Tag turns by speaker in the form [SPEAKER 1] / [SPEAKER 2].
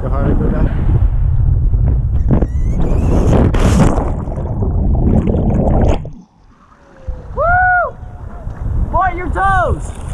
[SPEAKER 1] Go harder, go down. Woo! Point your toes!